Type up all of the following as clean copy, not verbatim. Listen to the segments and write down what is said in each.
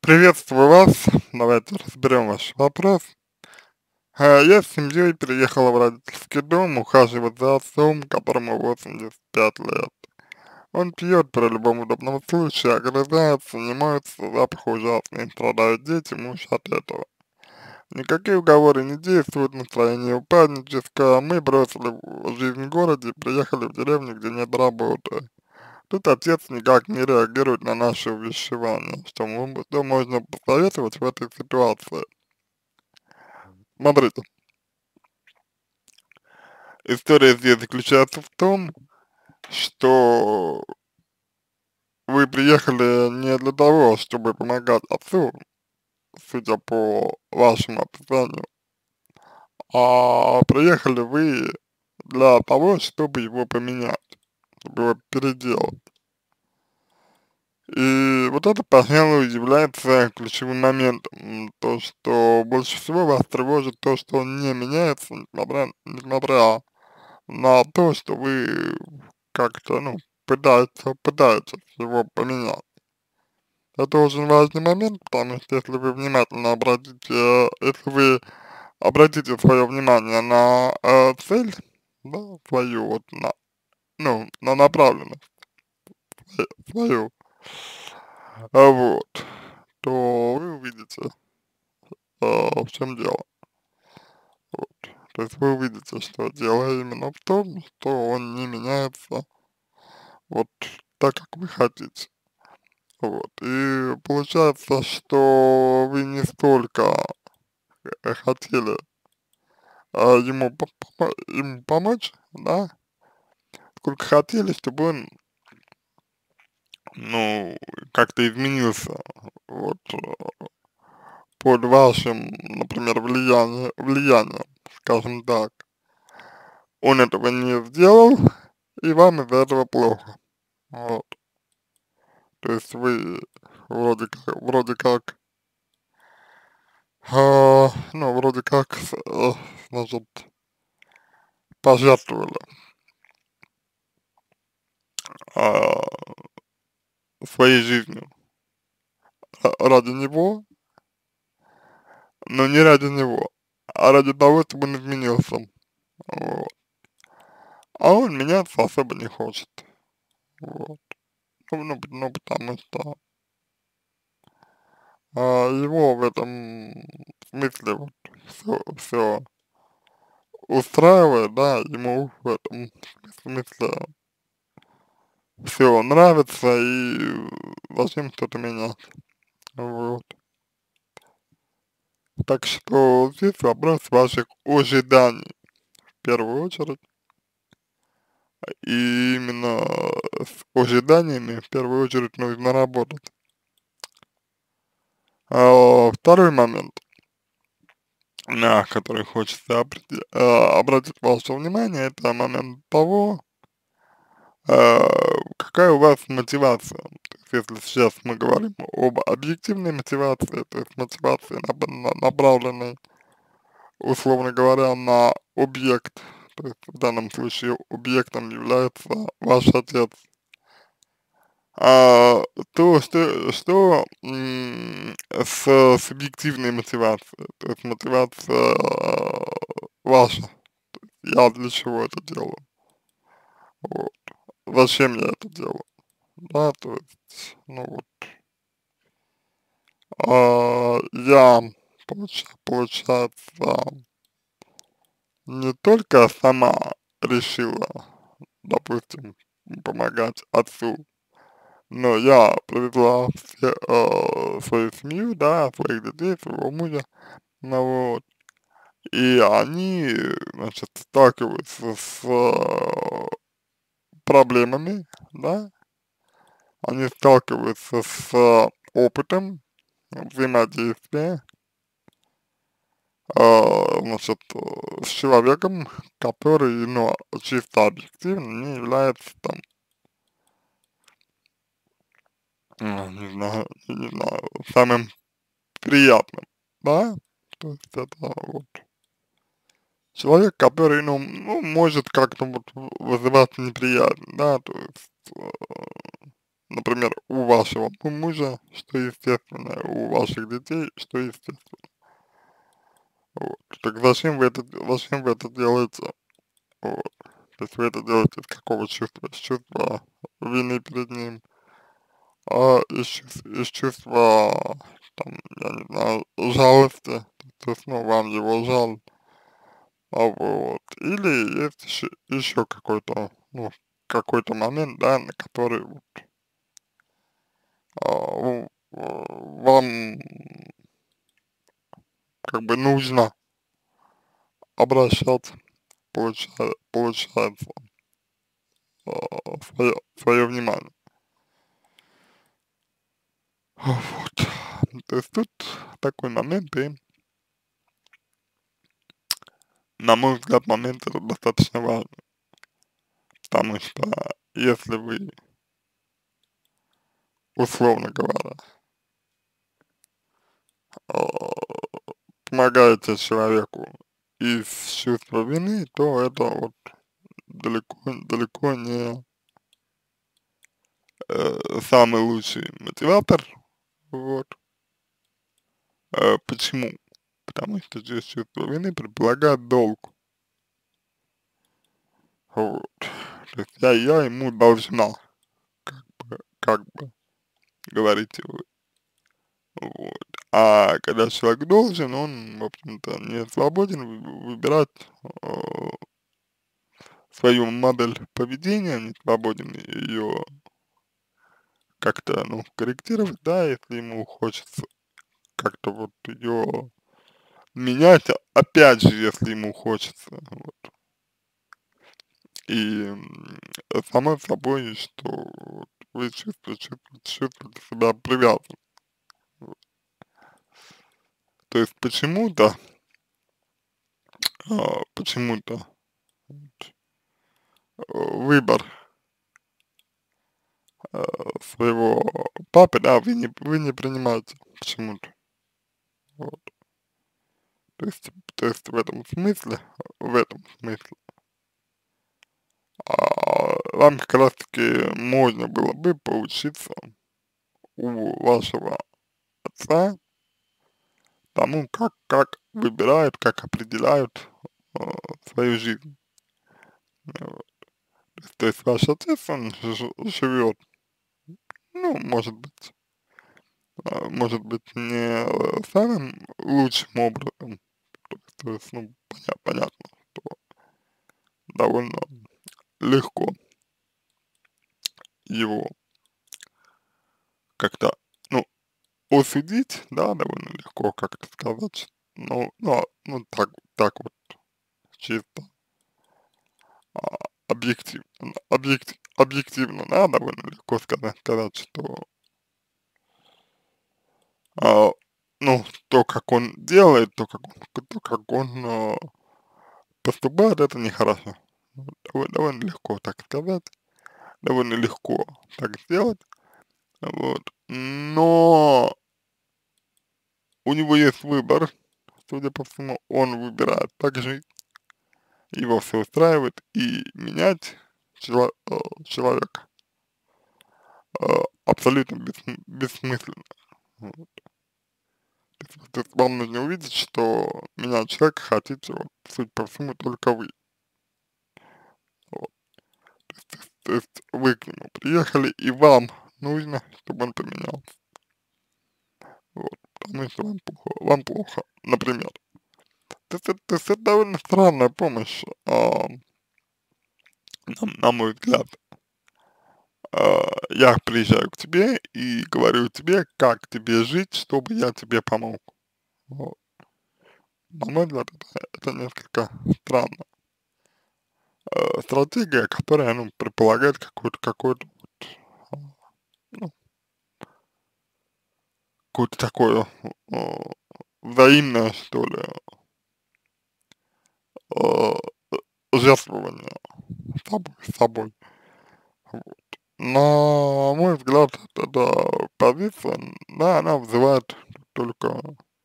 Приветствую вас. Давайте разберем ваш вопрос. Я с семьей переехала в родительский дом, ухаживать за отцом, которому 85 лет. Он пьет при любом удобном случае, огрызается, не моется, запах ужасный, страдают дети, муж от этого. Никакие уговоры не действуют, настроение упадническое, мы бросили жизнь в городе и приехали в деревню, где нет работы. Тут отец никак не реагирует на наши увещевания. Что можно посоветовать в этой ситуации? Смотрите, история здесь заключается в том, что вы приехали не для того, чтобы помогать отцу, судя по вашему описанию, а приехали вы для того, чтобы его поменять, чтобы его переделать. И вот это, пожалуй, является ключевым моментом. То, что больше всего вас тревожит то, что он не меняется, несмотря на то, что вы как-то, ну, пытаетесь его поменять. Это очень важный момент, потому что если вы внимательно если вы обратите свое внимание на цель, да, свою, вот, ну, на направленность свою, вот, то вы увидите, в чем дело. Вот. То есть вы увидите, что дело именно в том, что он не меняется вот так, как вы хотите. Вот. И получается, что вы не столько хотели ему помочь, да, сколько хотели, чтобы он, ну, как-то изменился, вот, под вашим, например, влиянием, скажем так. Он этого не сделал, и вам из-за этого плохо. Вот. То есть вы вроде как, ну, вроде как, значит, пожертвовали а, своей жизнью ради него, но не ради него, а ради того, чтобы он изменился. Вот. А он меняться особо не хочет. Вот. Ну, потому что его в этом смысле вот все устраивает, да, ему в этом смысле все нравится, и зачем что-то менять. Вот. Так что здесь вопрос ваших ожиданий в первую очередь. И именно с ожиданиями в первую очередь нужно работать. Второй момент, на который хочется обратить ваше внимание, это момент того, какая у вас мотивация. То есть, если сейчас мы говорим об объективной мотивации, то есть мотивации, направленной, условно говоря, на объект, то есть в данном случае объектом является ваш отец, а, то что с субъективной мотивацией, то есть мотивация ваша, я для чего это делаю, вот, зачем я это делаю, да, то есть, ну вот, я, получается, не только сама решила, допустим, помогать отцу, но я привезла свою семью, да, своих детей, своего мужа, ну вот, и они, значит, сталкиваются с проблемами, да, они сталкиваются с опытом взаимодействия, значит, с человеком, который, ну, чисто объективно не является там, не знаю, самым приятным, да, то есть это вот человек, который, ну, может как-то вот вызывать неприязнь, да, то есть, например, у вашего мужа, что естественно, у ваших детей, что естественно. Вот. Так зачем вы это делаете? Вот. То есть вы это делаете из какого чувства? Из чувства вины перед ним, из чувства, там, я не знаю, жалости, то есть, ну, вам его жаль, вот, или есть еще какой-то, ну, какой-то момент, да, на который вот, вам как бы нужно обращаться, получается, свое внимание. Вот. То есть тут такой момент, и, на мой взгляд, момент этот достаточно важный, потому что если вы, условно говоря, а, помогаете человеку из чувства вины, то это вот далеко не самый лучший мотиватор, вот. Почему? Потому что здесь чувство вины предполагает долг, вот. То есть я ему должна, как бы говорите вы, вот. А когда человек должен, он, в общем-то, не свободен выбирать э, свою модель поведения, не свободен ее как-то, ну, корректировать, да, если ему хочется как-то вот ее менять, опять же, если ему хочется, вот. И само собой, что вот вы чувствуете себя привязанным. Вот. То есть почему-то вот, выбор э, своего папы, да, вы не принимаете почему-то. Вот. То есть в этом смысле, вам как раз таки можно было бы поучиться у вашего отца тому, как выбирают, как определяют э, свою жизнь. Вот. То есть ваш отец, он живет, ну, может быть, не самым лучшим образом, то есть, ну, понятно, что довольно легко его как-то, ну, осудить, да, довольно легко как-то сказать, ну так вот, чисто, объективно, да, довольно легко сказать, что, а, ну, то, как он делает, то, как он поступает, это нехорошо. Вот, довольно легко так сказать, довольно легко так сделать, вот. Но у него есть выбор, судя по всему, он выбирает так жить, его все устраивает, и менять человека абсолютно бессмысленно. Вот. То есть вам нужно увидеть, что менять человека хотите, вот, судя по всему, только вы. Вот. То есть вы к нему приехали, и вам нужно, чтобы он поменялся. Вот. Потому что вам плохо, например. То есть это довольно странная помощь, на мой взгляд. Я приезжаю к тебе и говорю тебе, как тебе жить, чтобы я тебе помог. Вот. На мой взгляд, это несколько странная стратегия, которая, ну, предполагает какое-то вот, а, ну, какое-то такое взаимное, что ли, э, жертвование собой. Вот. На мой взгляд, эта позиция, да, она вызывает только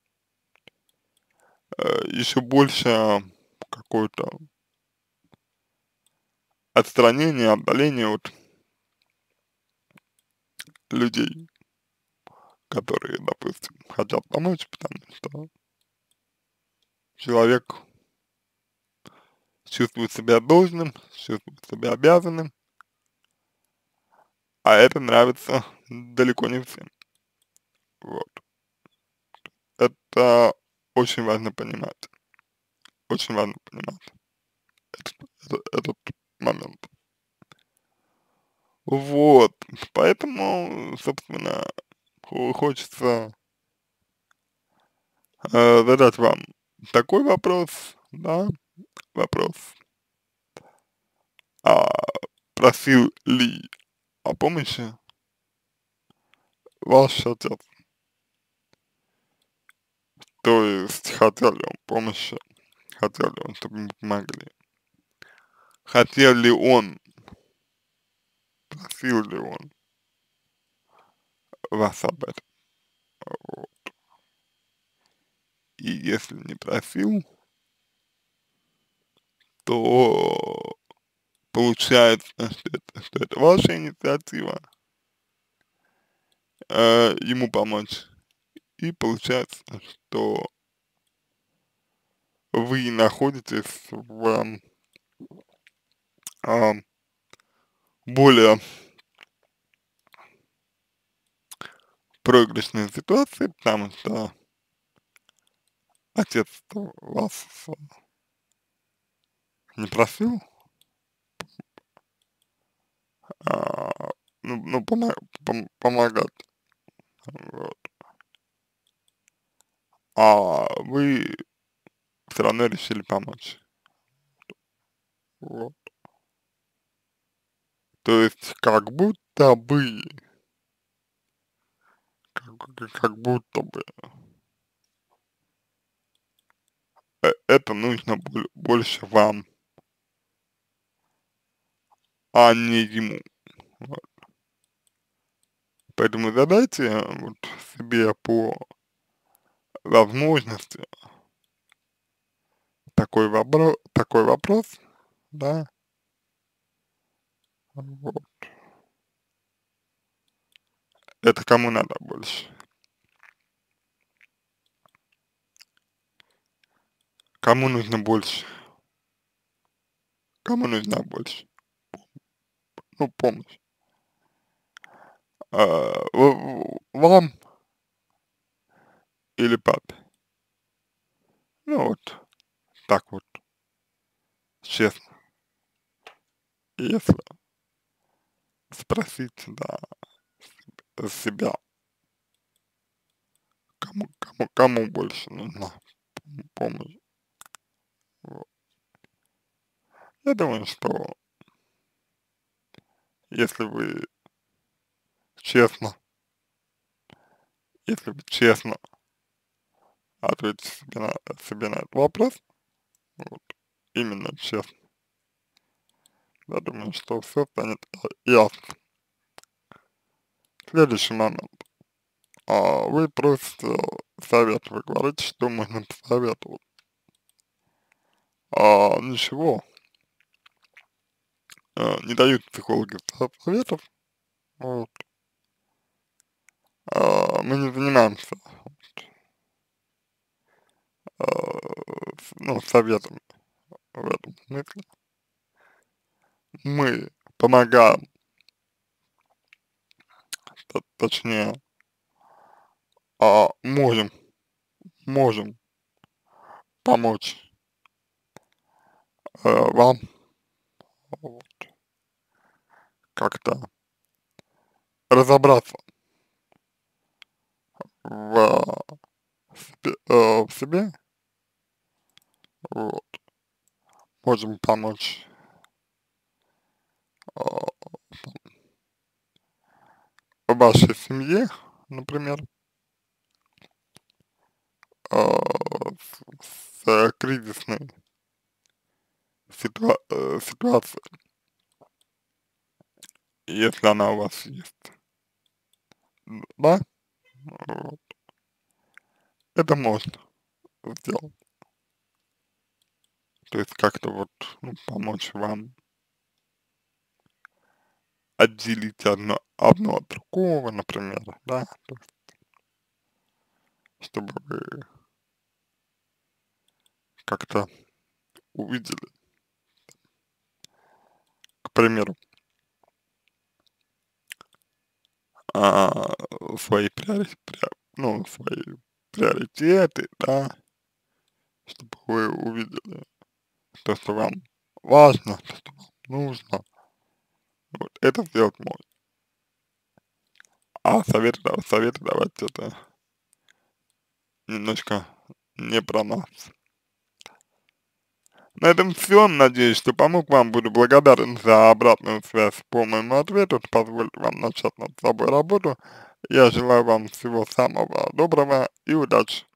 еще больше какое-то отстранение, отдаление от людей, которые, допустим, хотят помочь, потому что человек чувствует себя должным, чувствует себя обязанным, а это нравится далеко не всем. Вот. Это очень важно понимать, очень важно понимать этот момент. Вот, поэтому, собственно, хочется задать вам такой вопрос, да, вопрос, а просил ли о помощи ваш отец? То есть хотел ли он помощи, хотел ли он, чтобы ему помогли? Хотел ли он, просил ли он вас об этом? Вот. И если не просил, то получается, что это ваша инициатива ему помочь. И получается, что вы находитесь в а, более проигрышной ситуации, потому что отец вас не просил, а, ну, помогать, вот. А вы все равно решили помочь. Вот. То есть как будто бы это нужно больше вам, а не ему. Вот. Поэтому задайте вот себе по возможности такой вопрос, да, вот. Это кому надо больше? Кому нужно больше? Кому нужна больше? Ну, помощь. Вам или папе? Ну, вот так вот, честно. Если спросить, да, себя, кому больше нужна помощь. Вот. Я думаю, что если вы честно, если вы честно ответите себе на этот вопрос, вот, именно честно, я думаю, что все станет ясно. Следующий момент. Вы просите совет, вы говорите, что можно посоветовать. Ничего, не дают психологи советов, вот. Мы не занимаемся, ну, советами в этом смысле. Мы помогаем, точнее, можем помочь вам вот, как-то разобраться в себе, вот, можем помочь э, вашей семье, например, с кризисной ситуацией, если она у вас есть, да, вот, это можно сделать, то есть как-то вот, ну, помочь вам отделить одно от другого, например, да, то есть, чтобы вы как-то увидели, к примеру, а, свои ну, свои приоритеты, да, чтобы вы увидели то, что вам важно, то, что вам нужно, вот это сделать можно. А советы давать это немножко не про нас. На этом все. Надеюсь, что помог вам. Буду благодарен за обратную связь по моему ответу. Это позволит вам начать над собой работу. Я желаю вам всего самого доброго и удачи.